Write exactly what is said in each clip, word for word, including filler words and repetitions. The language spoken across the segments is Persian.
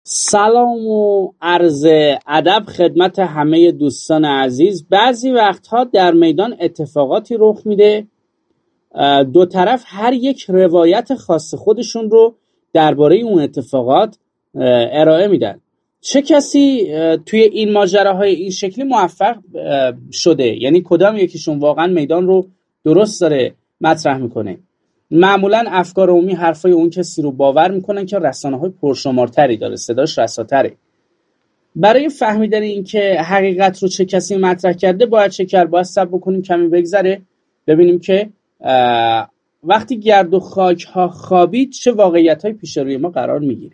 سلام و عرض ادب خدمت همه دوستان عزیز. بعضی وقتها در میدان اتفاقاتی رخ میده، دو طرف هر یک روایت خاص خودشون رو درباره اون اتفاقات ارائه میدن. چه کسی توی این ماجراهای این شکلی موفق شده؟ یعنی کدام یکیشون واقعا میدان رو درست داره مطرح میکنه؟ معمولا افکار عمومی حرفای اون کسی رو باور میکنن که رسانه‌های پرشمارتری داره، صداش رساتره. برای فهمیدن این که حقیقت رو چه کسی مطرح کرده باید چه کرد؟ باید صبر بکنیم کمی بگذره ببینیم که وقتی گرد و خاک ها خوابید چه واقعیت های پیش روی ما قرار میگیره.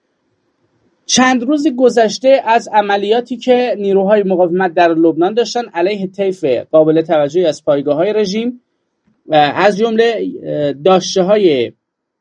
چند روز گذشته از عملیاتی که نیروهای مقاومت در لبنان داشتن علیه طیف قابل توجهی از پایگاه های رژیم، از جمله داشته های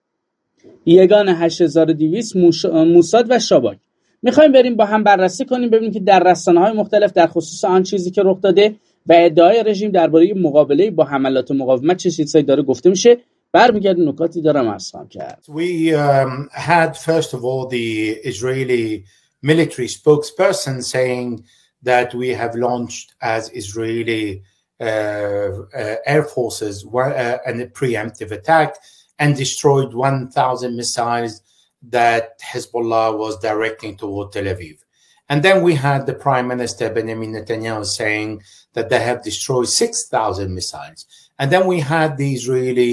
یگان هشت هزار و دویست، موساد و شاباک، میخوایم بریم با هم بررسی کنیم ببینیم که در رسانه‌های مختلف در خصوص آن چیزی که رخ داده و ادعای رژیم درباره مقابله با حملات مقاومت چه چیزایی داره گفته میشه. برمیگردیم نکاتی دارم عرض خواهم کرد. We um, had first of all the Israeli military spokesperson saying that we have launched as Israeli uh, uh, air forces uh, a preemptive attack and destroyed one thousand missiles that Hezbollah was directing toward Tel Aviv. And then we had the Prime Minister Benjamin Netanyahu saying that they have destroyed six thousand missiles. And then we had the Israeli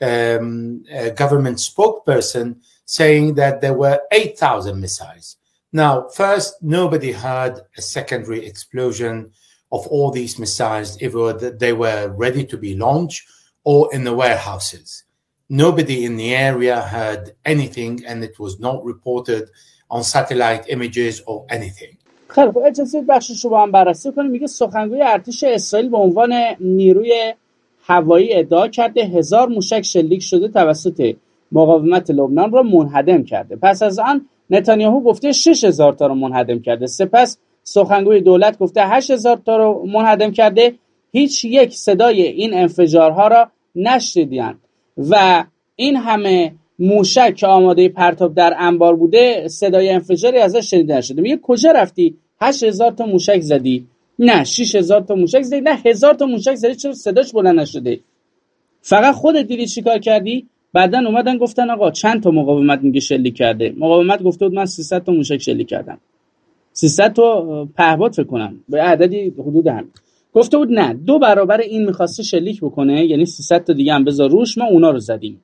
um, uh, government spokesperson saying that there were eight thousand missiles. Now, first, nobody heard a secondary explosion of all these missiles, if they were ready to be launched or in the warehouses. Nobody in the area heard anything, and it was not reported on satellite images or anything. خیلی خوب، اجازه بخشش رو با هم بررسی کنیم. میگه سخنگوی ارتش اسرائیل به عنوان نیروی هوایی ادعا کرده هزار موشک شلیک شده توسط مقاومت لبنان را منهدم کرده. پس از آن نتانیاهو گفته شش هزار تا رو منهدم کرده. سپس سخنگوی دولت گفته هشت هزار تا رو منهدم کرده. هیچ یک صدای این انفجارها را نشنیدند و این همه موشک که آماده پرتاب در انبار بوده صدای انفجاری ازش شنیده نشده. میگه کجا رفتی؟ هشت هزار تا موشک زدی؟ نه. شش هزار تا موشک زدی؟ نه. هزار تا موشک زدی، چرا صداش بلند نشده؟ فقط خودت دیدی چیکار کردی؟ بعدن اومدن گفتن آقا چند تا مقاومت میگه شلیک کرده. مقاومت گفته بود من سیصد تا موشک شلیک کردم. سیصد تا پهپاد فکر کنم به عددی حدود هم. گفته بود نه، دو برابر این می‌خواسته شلیک بکنه، یعنی سیصد تا دیگه هم بذار روش، ما اونا رو زدیم.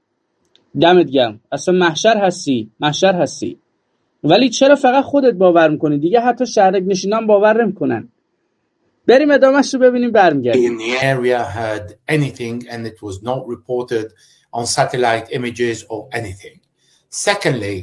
دمت گرم، اصلا محشر هستی، محشر هستی. ولی چرا فقط خودت باور میکنی؟ دیگه حتی شهرک نشینان باور نمیکنن. بریم ادامه‌اش رو ببینیم برمیگردیم. In the area heard anything and it was not reported on satellite images or anything. Secondly,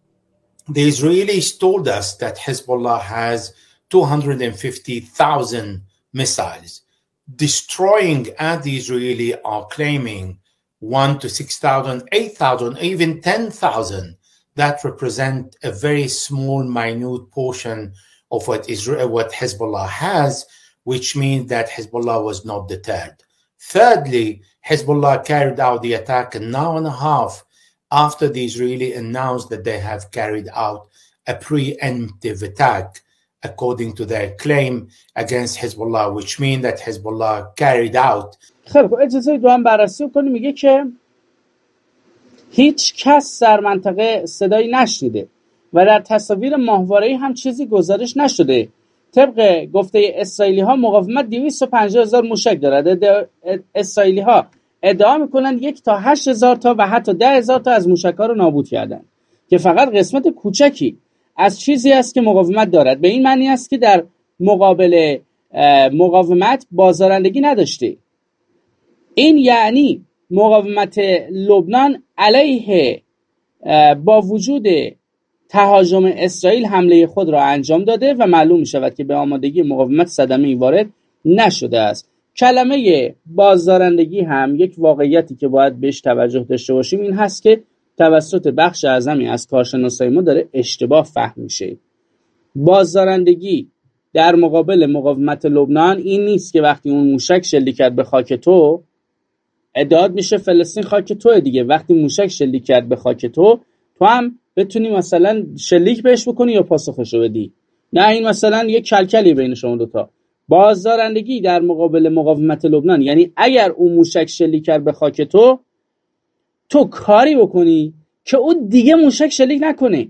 the Israelis told us that Hezbollah has two hundred fifty thousand missiles, destroying, and the Israeli are claiming one to six thousand, eight thousand, even ten thousand. That represent a very small, minute portion of what Israel, what Hezbollah has, which means that Hezbollah was not deterred. Thirdly, Hezbollah carried out the attack an hour and a half after the Israeli announced that they have carried out a preemptive attack, according to their claim against Hezbollah, which means that Hezbollah carried out. خیلی خوب، اجازه دو هم بررسی کنیم. میگه که هیچ کس در منطقه صدایی نشنیده و در تصاویر ماهواره‌ای هم چیزی گزارش نشده. طبق گفته اسرائیلی ها مقاومت دویست و پنجاه هزار موشک دارد. اسرائیلی ها ادعا میکنند یک تا هشت هزار تا و حتی ده هزار تا از موشک ها رو نابود کردن که فقط قسمت کوچکی از چیزی است که مقاومت دارد. به این معنی است که در مقابل مقاومت بازدارندگی نداشته. این یعنی مقاومت لبنان علیه با وجود تهاجم اسرائیل حمله خود را انجام داده و معلوم می شود که به آمادگی مقاومت صدمه‌ای وارد نشده است. کلمه بازدارندگی هم یک واقعیتی که باید بهش توجه داشته باشیم این هست که توسط بخش اعظمی از کارشناسای ما داره اشتباه فهم میشه. بازدارندگی در مقابل مقاومت لبنان این نیست که وقتی اون موشک شلیک کرد به خاک تو، ادعا میشه فلسطین خاک توه دیگه. وقتی موشک شلیک کرد به خاک تو، تو هم بتونی مثلا شلیک بهش بکنی یا پاسخشو بدی. نه، این مثلا یک کلکلی بین شما دوتا. بازدارندگی در مقابل مقاومت لبنان یعنی اگر اون موشک شلیک کرد به خاک تو، تو کاری بکنی که اون دیگه موشک شلیک نکنه.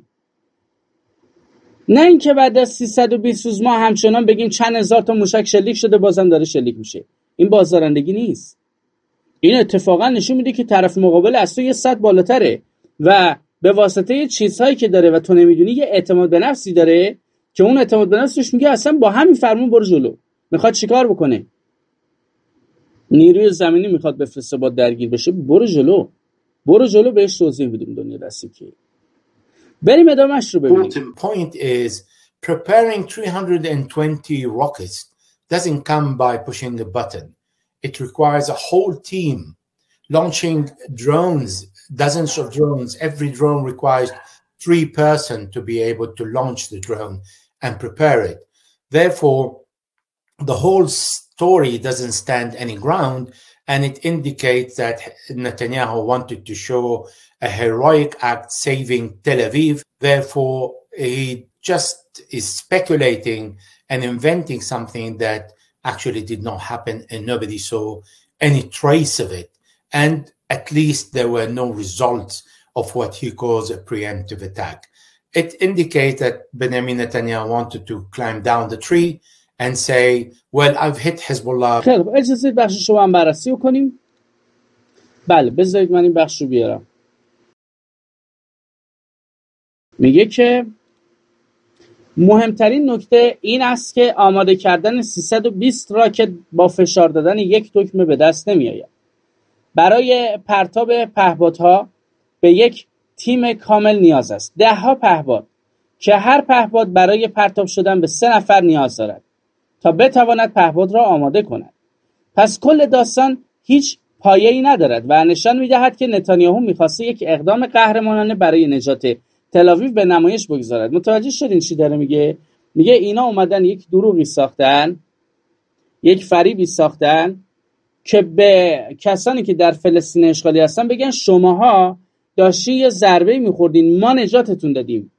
نه اینکه بعد از سیصد و بیست روز ما همچنان بگیم چند هزار تا موشک شلیک شده بازم داره شلیک میشه. این بازدارندگی نیست. این اتفاقا نشون میده که طرف مقابل از تو یه سطح بالاتره و به واسطه چیزهایی که داره و تو نمیدونی یه اعتماد به نفسی داره که اون اعتماد به نفسش میگه اصلا با همین فرمون برو جلو. میخواد چیکار بکنه؟ نیروی زمینی میخواد بفرسته با درگیر بشه، برو جلو. برو جلو بهش توضیح بدیم دنیا دستی که. بریم ادامهش رو ببینیم. The point is preparing three hundred twenty rockets doesn't come by pushing a button. It requires a whole team launching drones, dozens of drones. Every drone requires three person to be able to launch the drone and prepare it. Therefore, the whole story doesn't stand any ground, and it indicates that Netanyahu wanted to show a heroic act saving Tel Aviv. Therefore, he just is speculating and inventing something that actually did not happen and nobody saw any trace of it. And at least there were no results of what he calls a preemptive attack. It indicates that Benjamin Netanyahu wanted to climb down the tree and say, well, I've hit Hezbollah. خیلی خب، اجازه بخش شما هم بررسی کنیم. بله، بذارید من این بخش رو بیارم. میگه که مهمترین نکته این است که آماده کردن سیصد و بیست راکت با فشار دادن یک دکمه به دست نمی آید. برای پرتاب پهپادها به یک تیم کامل نیاز است. ده ها پهپاد که هر پهپاد برای پرتاب شدن به سه نفر نیاز دارد تا بتواند پهپاد را آماده کند. پس کل داستان هیچ پایه‌ای ندارد و نشان می‌دهد که نتانیاهو می‌خواسته یک اقدام قهرمانانه برای نجات تل‌آویو به نمایش بگذارد. متوجه شدین چی داره میگه؟ میگه اینا اومدن یک دروغی ساختن، یک فریبی ساختن که به کسانی که در فلسطین اشغالی هستن بگن شماها داشتین یه ضربه می‌خوردین، ما نجاتتون دادیم،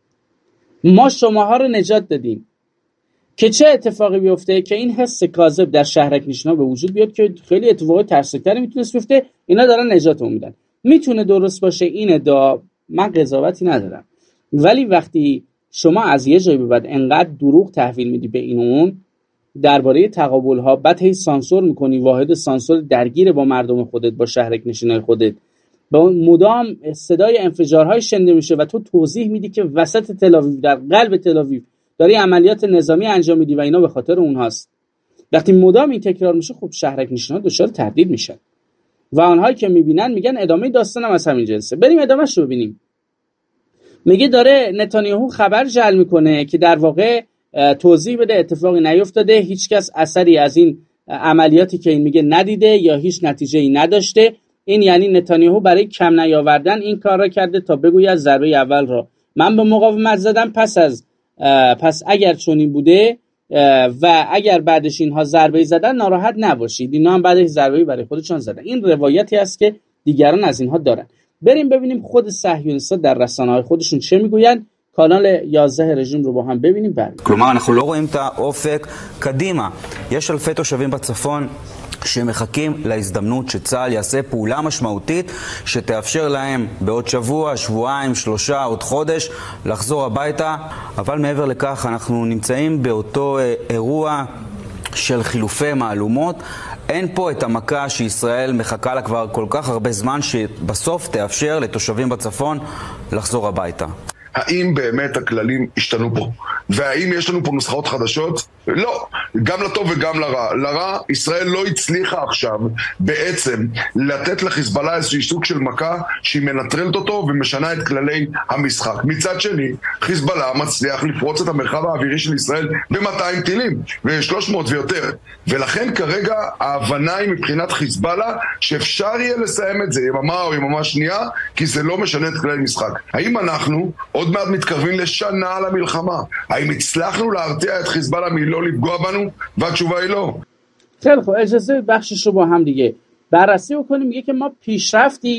ما شماها رو نجات دادیم. که چه اتفاقی بیفته؟ که این حس کاذب در شهرک نشینا به وجود بیاد که خیلی اتفاقات ترسناکتری میتونست بیفته. اینا دارن نجاتمون میدن. میتونه درست باشه این ادعا، من قضاوتی ندارم، ولی وقتی شما از یه جایی به بعد انقدر دروغ تحویل میدی به این اون درباره تقابل ها، بعد هی سانسور میکنی، واحد سانسور درگیر با مردم خودت، با شهرک نشینای خودت، با مدام صدای انفجارهای شنیده میشه و تو توضیح میدی که وسط تل‌آویو، در قلب تل‌آویو داری عملیات نظامی انجام میدی و اینا به خاطر اونهاست. وقتی مدام این تکرار میشه، خب شهرک نشینان دچار تردید میشن و آنهایی که میبینن میگن ادامه داستان هم از همین جنسه. بریم ادامهش رو ببینیم. میگه داره نتانیاهو خبر جعل میکنه که در واقع توضیح بده اتفاقی نیفتاده، هیچکس اثری از این عملیاتی که این میگه ندیده یا هیچ نتیجه‌ای نداشته. این یعنی نتانیاهو برای کم نیاوردن این کار را کرده تا بگوید ضربه اول را من به مقاومت زدم، پس از پس اگر چنین بوده و اگر بعدش اینها ضربه زدن ناراحت نباشید، اینا هم بعدش ضربه برای خودشون زدن. این روایتی است که دیگران از اینها دارن. بریم בבינים خود صهیونیست‌ها در رسانه‌های خودشون چه میگوین. کانال یازده رژیم رو با هم ببینیم. بریم. כלומר אנחנו לא רואים את האופק קדימה. יש אלפי תושבים בצפון שמחכים להזדמנות שצה"ל יעשה פעולה משמעותית שתאפשר להם בעוד שבוע, שבועיים, שלושה, עוד חודש לחזור הביתה. אבל מעבר לכך אנחנו נמצאים באותו אירוע של חילופי מהלומות. אין פה את המכה שישראל מחכה לה כבר כל כך הרבה זמן שבסוף תאפשר לתושבים בצפון לחזור הביתה. האם באמת הכללים השתנו פה? והאם יש לנו פה נוסחאות חדשות? לא, גם לטוב וגם לרע. לרע, ישראל לא הצליחה עכשיו בעצם לתת לחיזבאללה איזשהו סוג של מכה שהיא מנטרלת אותו ומשנה את כללי המשחק. מצד שני, חיזבאללה מצליח לפרוץ את המרחב האווירי של ישראל ב-מאתיים טילים ו-שלוש מאות ויותר. ולכן כרגע ההבנה היא מבחינת חיזבאללה שאפשר יהיה לסיים את זה יממה או יממה שנייה, כי זה לא משנה את כללי המשחק. האם אנחנו עוד מעט מתקרבים לשנה על המלחמה? האם הצלחנו להרתיע את חיזבאללה מלא לפגוע בנו? והתשובה היא לא. خیلی خب، اجازه بخشش رو با هم دیگه بررسی بکنیم. میگه که ما پیشرفتی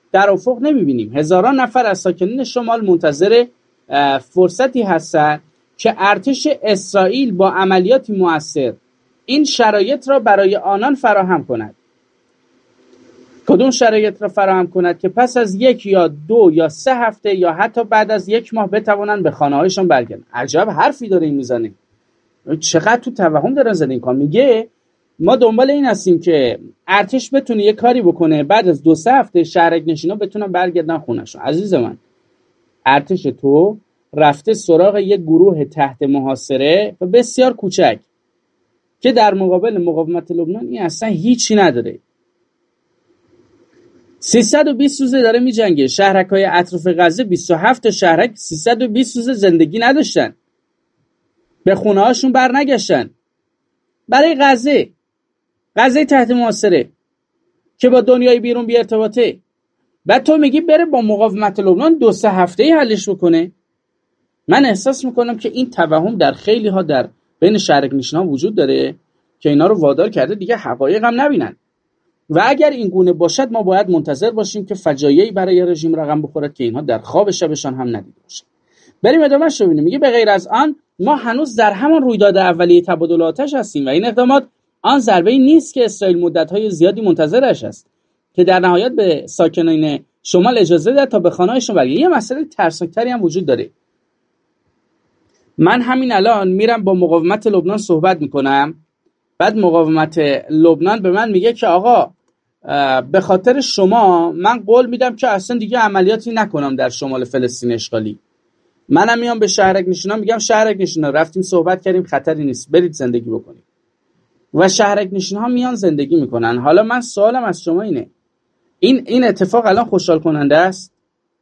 در افق نمیبینیم. هزاران نفر از ساکنین شمال منتظر فرصتی هستند که ارتش اسرائیل با عملیاتی مؤثر این شرایط را برای آنان فراهم کند. کدوم شرایط را فراهم کند؟ که پس از یک یا دو یا سه هفته یا حتی بعد از یک ماه بتوانند به خانه‌هایشان برگردند. عجب حرفی داره این میزنه. چقدر تو توهم دارن زده این کار. میگه ما دنبال این هستیم که ارتش بتونه یه کاری بکنه بعد از دو سه هفته شهرک نشینا بتونن برگردن خونه‌شون. عزیز من، ارتش تو رفته سراغ یک گروه تحت محاصره و بسیار کوچک که در مقابل مقاومت لبنان این اصلا هیچی نداره. سیصد و بیست روزه داره می جنگه. شهرک‌های اطراف غزه بیست و هفت تا شهرک سیصد و بیست روزه زندگی نداشتن، به خونه هاشون بر نگشتن. برای غزه غزه تحت محاصره که با دنیای بیرون بی ارتباطه، بعد تو میگی بره با مقاومت لبنان دو سه هفته ای حلش بکنه. من احساس میکنم که این توهم در خیلی ها در بین شهرک نشینان وجود داره که اینا رو وادار کرده دیگه حقایق هم نبینن. و اگر این گونه باشد ما باید منتظر باشیم که فجایعی برای رژیم رقم بخورد که اینها در خواب شبشان هم ندیده باشند. بریم ادامهش رو ببینیم. میگه به غیر از آن ما هنوز در همان رویداد اولیه تبادل آتش هستیم و این اقدامات آن ضربه‌ای نیست که اسرائیل مدت‌های زیادی منتظرش است که در نهایت به ساکنین شمال اجازه داد تا به خانه‌هایشان برگردند. یه مسئله ترسناکتری هم وجود داره. من همین الان میرم با مقاومت لبنان صحبت میکنم، بعد مقاومت لبنان به من میگه که آقا به خاطر شما من قول میدم که اصلا دیگه عملیاتی نکنم در شمال فلسطین اشغالی. منم میام به شهرک نشینان میگم شهرک نشینان رفتیم صحبت کردیم خطری نیست، برید زندگی بکنید. و شهرک نشین‌ها میان زندگی میکنن. حالا من سوالم از شما اینه، این این اتفاق الان خوشحال کننده است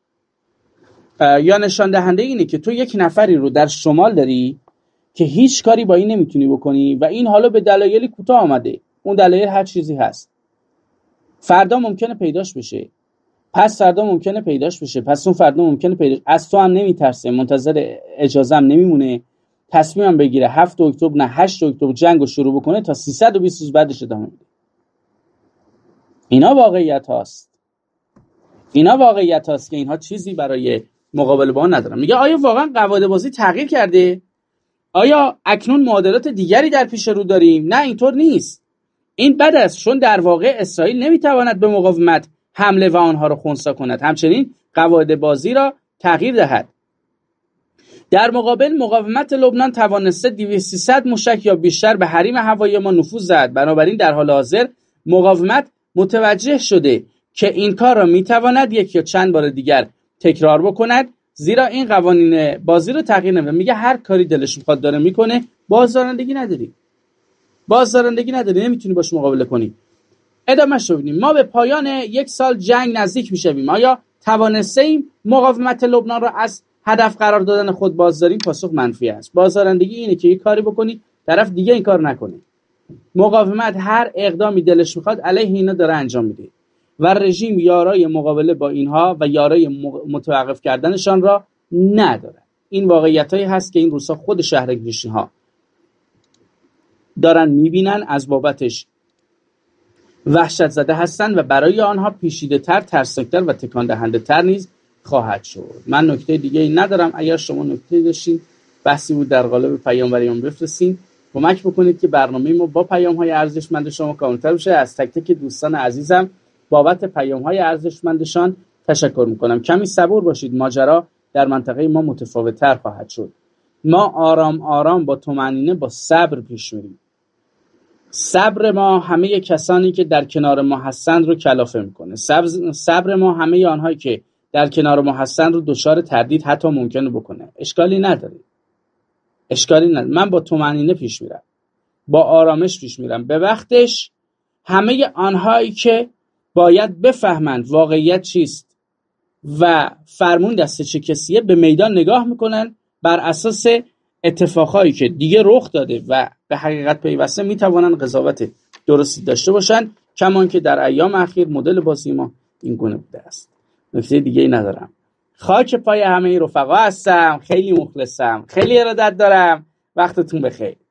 یا نشان دهنده اینه که تو یک نفری رو در شمال داری که هیچ کاری با این نمیتونی بکنی و این حالا به دلایلی کوتاه آمده، اون دلایل هر چیزی هست، فردا ممکنه پیداش بشه، پس فردا ممکنه پیداش بشه، پس اون فردا ممکنه پیداش، از تو هم نمیترسه، منتظر اجازه هم نمیمونه، تصمیمم بگیره هفت اکتبر نه هشت اکتبر جنگو شروع بکنه تا سیصد و بیست روز بعدش ادامه میده. اینا واقعیت هاست. اینا واقعیت هاست که اینها چیزی برای مقابله با آن ندارن. میگه آیا واقعا قواعد بازی تغییر کرده؟ آیا اکنون معادلات دیگری در پیش رو داریم؟ نه، اینطور نیست. این بد است، چون در واقع اسرائیل نمیتواند به مقاومت حمله و آنها را خنثی کند، همچنین قواعد بازی را تغییر دهد. در مقابل مقاومت لبنان توانسته دویست سیصد موشک یا بیشتر به حریم هوایی ما نفوذ زد. بنابراین در حال حاضر مقاومت متوجه شده که این کار را میتواند یک یا چند بار دیگر تکرار بکند، زیرا این قوانین بازی رو تغییر نمیده. میگه هر کاری دلش میخواد داره میکنه، بازدارندگی نداری. بازدارندگی نداری، نمیتونی باش مقابله کنی. ادامهش رو ببینیم. ما به پایان یک سال جنگ نزدیک میشویم. آیا توانسته ایم مقاومت لبنان را از هدف قرار دادن خود بازداریم؟ پاسخ منفی است. بازدارندگی اینه که یک کاری بکنی طرف دیگه این کار نکنه. مقاومت هر اقدامی دلش میخواد علیه اینا داره انجام میده و رژیم یارای مقابله با اینها و یارای متوقف کردنشان را نداره. این واقعیتایی هست که این روزها خود شهرک نشین‌ها دارن میبینن، از بابتش وحشت زده هستن و برای آنها پیچیده تر، ترسناکتر و تکان دهنده تر نیز خواهد شد. من نکته دیگه ای ندارم. اگر شما نکته داشتین، بحثی بود در قالب پیام برام بفرستین، کمک بکنید که برنامه ما با پیام های ارزشمند شما کاملتر بشه. از تک تک دوستان عزیزم بابت پیام های ارزشمندشان تشکر میکنم. کمی صبور باشید، ماجرا در منطقه ما متفاوت تر خواهد شد. ما آرام آرام با طمأنینه با صبر پیش میریم. صبر ما همه کسانی که در کنار ما هستند رو کلافه میکنه. صبر, صبر ما همه آنهایی که در کنار ما هستند رو دچار تردید حتی ممکنه بکنه. اشکالی نداره. اشکالی نداره. من با طمأنینه پیش میرم. با آرامش پیش میرم. به وقتش همه آنهایی که باید بفهمند واقعیت چیست و فرمون دست چه کسیه به میدان نگاه میکنن، بر اساس اتفاقایی که دیگه رخ داده و به حقیقت پیوسته میتوانن قضاوت درستی داشته باشن، کمان که در ایام اخیر مدل بازی ما این گونه بوده است. نکته دیگه ای ندارم. خاک پای همه رفقا هستم. خیلی مخلصم. خیلی ارادت دارم. وقتتون بخیر.